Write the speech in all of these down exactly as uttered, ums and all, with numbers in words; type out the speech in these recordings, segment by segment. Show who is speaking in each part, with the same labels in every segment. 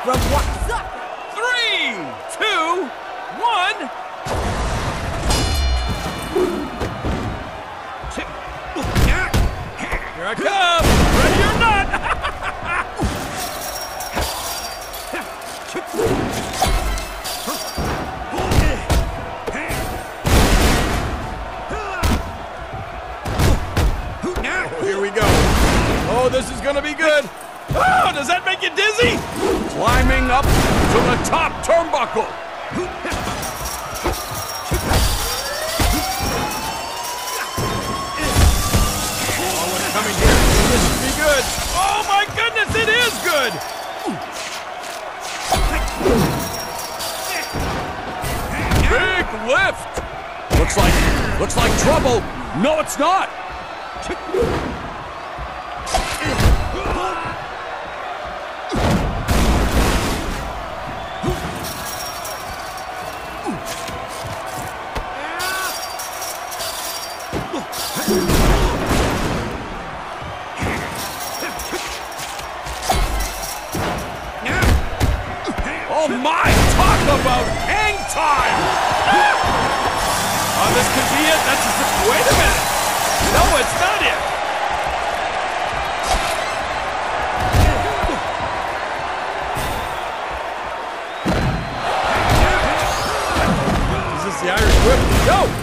Speaker 1: From what?
Speaker 2: Three, two, one. Here I come. Ready or not. Oh, here we go. Oh, this is gonna be good. Oh, does that make you dizzy?
Speaker 3: Climbing up to the top turnbuckle.
Speaker 2: Oh, what's coming here? This should be good. Oh my goodness, it is good.
Speaker 3: Big lift. Looks like, looks like trouble. No, it's not. Oh my, talk about hang time!
Speaker 2: Oh, this could be it. That's just, wait a minute. No, it's not it. Is this the Irish whip? No!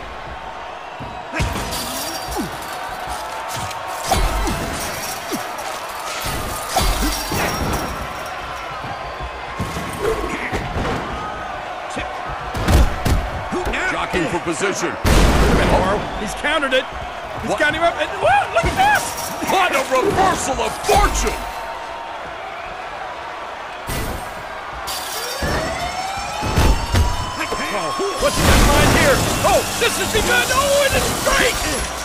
Speaker 3: Jockeying for position.
Speaker 2: Oh, he's countered it. He's
Speaker 3: What?
Speaker 2: counting up. And, whoa, look at this!
Speaker 3: What a reversal of fortune!
Speaker 2: Oh, what's he got in mind here? Oh, this is begun. Oh, it is straight!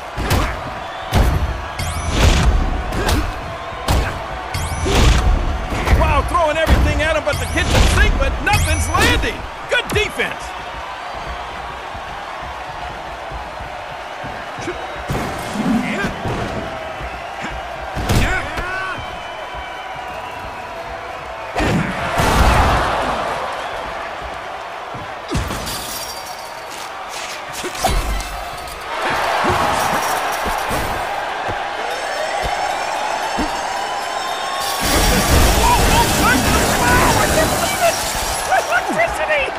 Speaker 2: Wow, throwing everything at him but the kitchen sink, but nothing's landing. Good defense. Electricity!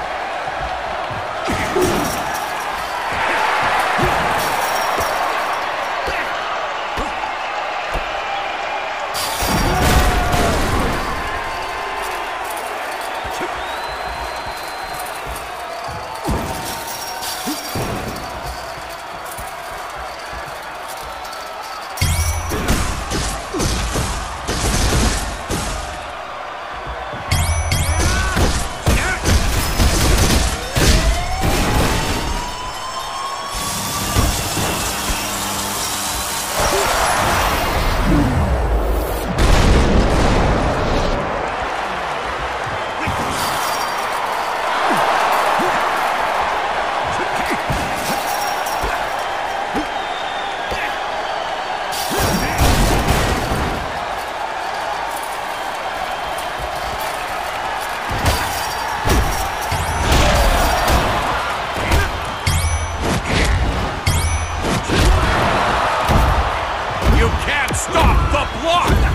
Speaker 3: Stop the block!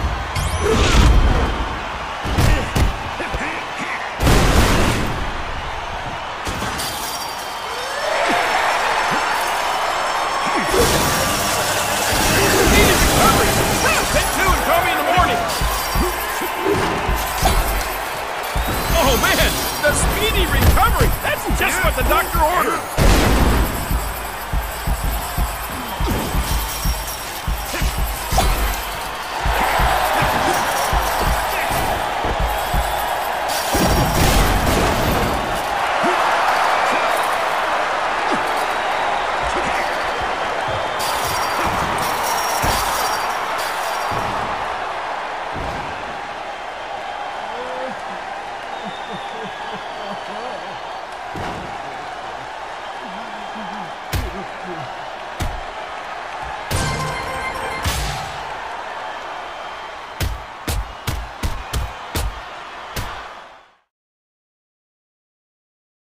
Speaker 2: Take two and call me in the morning. Oh man, the speedy recovery. That's just what the doctor ordered.